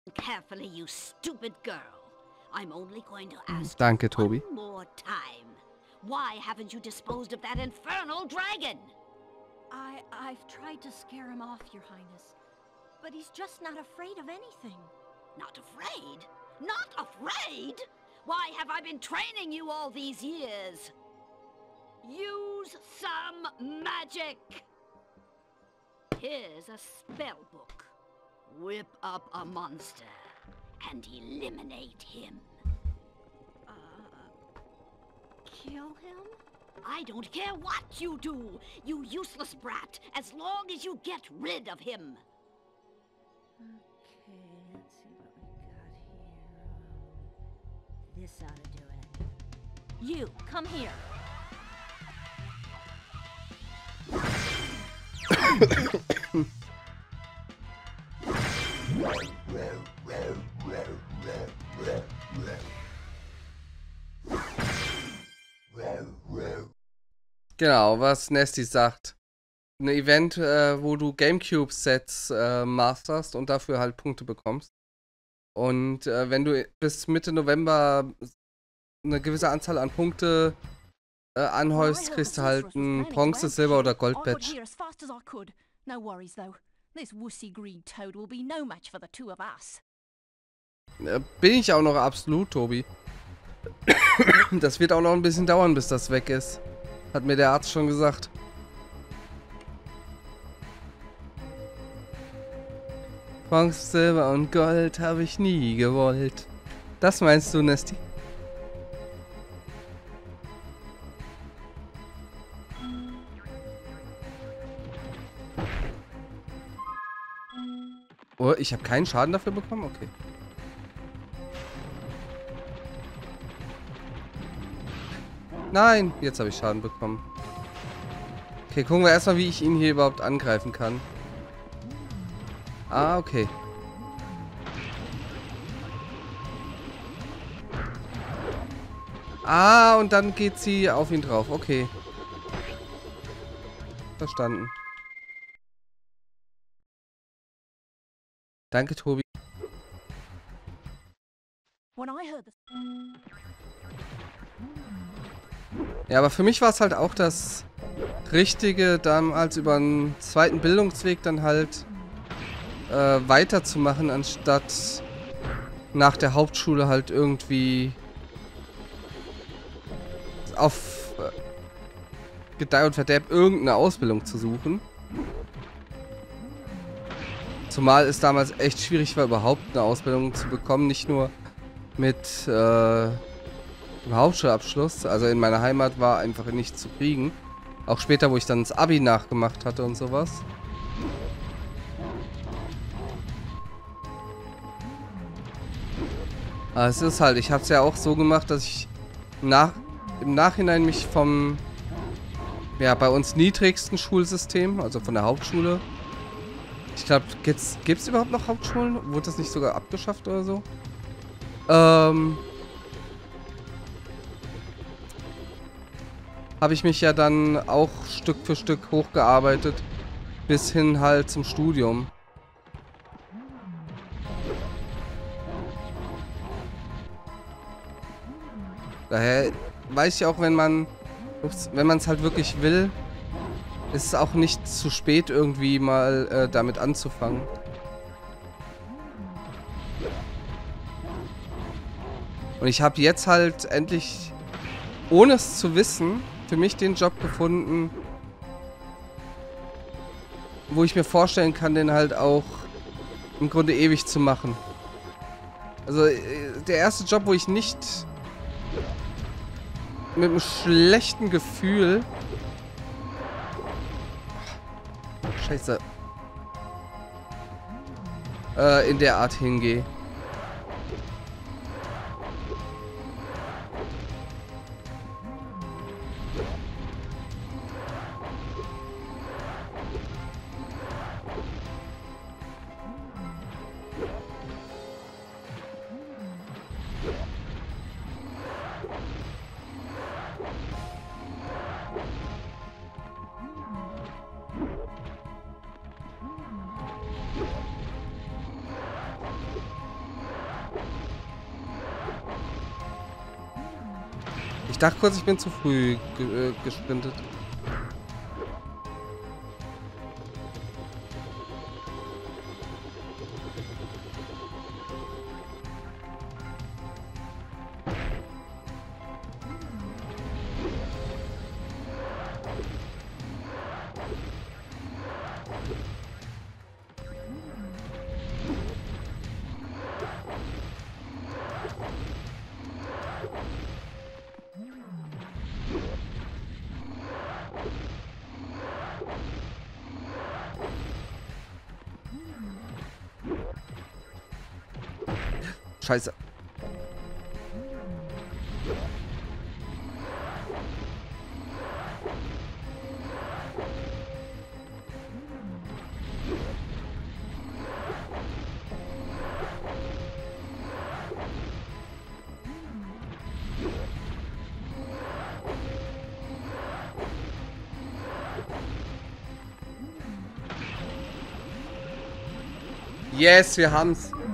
Carefully, you stupid girl. I'm only going to ask Danke, you Toby. one more time. Why haven't you disposed of that infernal dragon? I've tried to scare him off, Your Highness. But he's just not afraid of anything. Not afraid? Not afraid? Why have I been training you all these years? Use some magic! Here's a spell book. Whip up a monster and eliminate him. Kill him? I don't care what you do, you useless brat, as long as you get rid of him. Okay, let's see what we got here. This ought to do it. You, come here. Genau, was Nasty sagt. Ein Event, wo du Gamecube-Sets masterst und dafür halt Punkte bekommst. Und wenn du bis Mitte November eine gewisse Anzahl an Punkte anhäufst, kriegst du halt ein Bronze, Silber oder Gold-Badge. No worries though. This wussy green toad will be no match for the two of us. Bin ich auch noch absolut, Tobi. Das wird auch noch ein bisschen dauern, bis das weg ist. Hat mir der Arzt schon gesagt. Bronze, Silber und Gold habe ich nie gewollt. Das meinst du, Nasty? Oh, ich habe keinen Schaden dafür bekommen? Okay. Nein, jetzt habe ich Schaden bekommen. Okay, gucken wir erstmal, wie ich ihn hier überhaupt angreifen kann. Ah, okay. Ah, und dann geht sie auf ihn drauf. Okay. Verstanden. Danke, Tobi. Ja, aber für mich war es halt auch das Richtige, damals über einen zweiten Bildungsweg dann halt weiterzumachen, anstatt nach der Hauptschule halt irgendwie auf Gedeih und Verderb irgendeine Ausbildung zu suchen. Zumal es damals echt schwierig war, überhaupt eine Ausbildung zu bekommen, nicht nur mit dem Hauptschulabschluss. Also in meiner Heimat war einfach nicht zu kriegen. Auch später, wo ich dann das Abi nachgemacht hatte und sowas. Aber es ist halt, ich habe es ja auch so gemacht, dass ich im Nachhinein mich vom bei uns niedrigsten Schulsystem, also von der Hauptschule. Ich glaube, gibt's überhaupt noch Hauptschulen? Wurde das nicht sogar abgeschafft oder so? Habe ich mich ja dann auch Stück für Stück hochgearbeitet, bis hin halt zum Studium. Daher weiß ich auch, wenn man es halt wirklich will, ist es auch nicht zu spät, irgendwie mal damit anzufangen. Und ich habe jetzt halt endlich, ohne es zu wissen, für mich den Job gefunden, wo ich mir vorstellen kann, den halt auch im Grunde ewig zu machen. Also der erste Job, wo ich nicht mit einem schlechten Gefühl Scheiße in der Art hingehe. Ich dachte kurz, ich bin zu früh gesprintet. Scheiße. Yes, wir haben's.